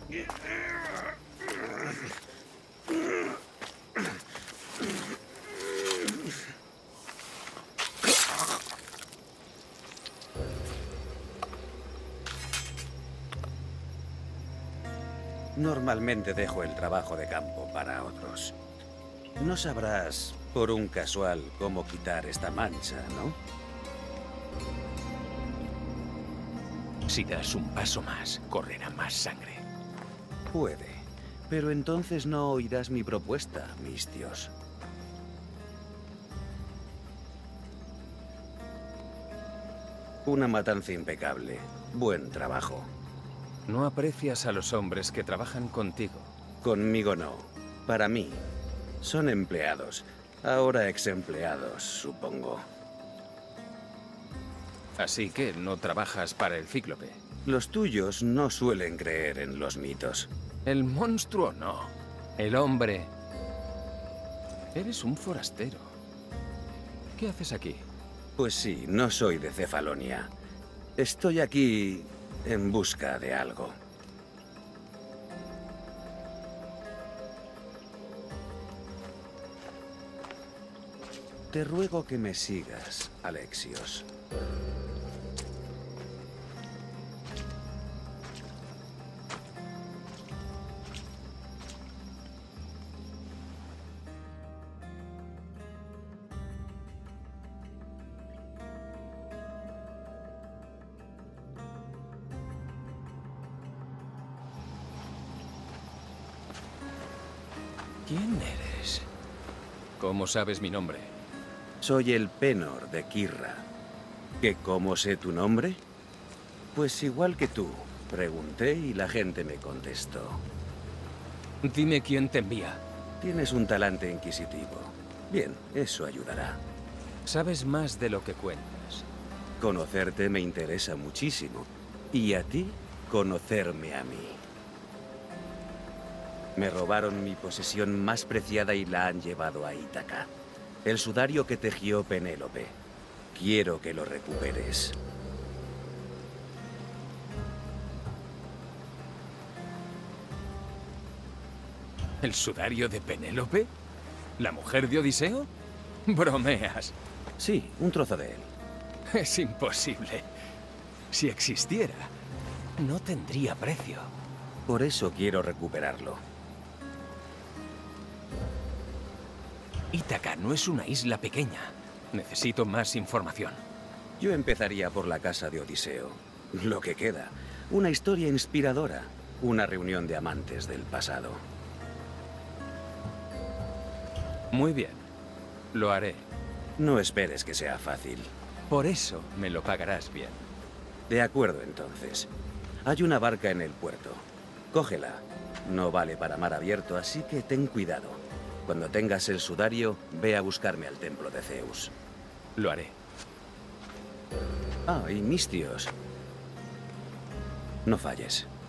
Normalmente dejo el trabajo de campo para otros. No sabrás, por un casual, cómo quitar esta mancha, ¿no? Si das un paso más, correrá más sangre. Puede, pero entonces no oirás mi propuesta, Mistios. Una matanza impecable. Buen trabajo. No aprecias a los hombres que trabajan contigo. Conmigo no. Para mí. Son empleados. Ahora ex-empleados, supongo. Así que no trabajas para el Cíclope. Los tuyos no suelen creer en los mitos. El monstruo no. El hombre. Eres un forastero. ¿Qué haces aquí? Pues sí, no soy de Cefalonia. Estoy aquí en busca de algo. Te ruego que me sigas, Alexios. ¿Quién eres? ¿Cómo sabes mi nombre? Soy el Penor de Quirra. ¿Que cómo sé tu nombre? Pues igual que tú. Pregunté y la gente me contestó. Dime quién te envía. Tienes un talante inquisitivo. Bien, eso ayudará. Sabes más de lo que cuentas. Conocerte me interesa muchísimo. Y a ti, conocerme a mí. Me robaron mi posesión más preciada y la han llevado a Ítaca. El sudario que tejió Penélope. Quiero que lo recuperes. ¿El sudario de Penélope? ¿La mujer de Odiseo? Bromeas. Sí, un trozo de él. Es imposible. Si existiera, no tendría precio. Por eso quiero recuperarlo. Ítaca no es una isla pequeña. Necesito más información. Yo empezaría por la casa de Odiseo. Lo que queda. Una historia inspiradora. Una reunión de amantes del pasado. Muy bien. Lo haré. No esperes que sea fácil. Por eso me lo pagarás bien. De acuerdo, entonces. Hay una barca en el puerto. Cógela. No vale para mar abierto, así que ten cuidado. Cuando tengas el sudario, ve a buscarme al templo de Zeus. Lo haré. Ah, y Mistios. No falles.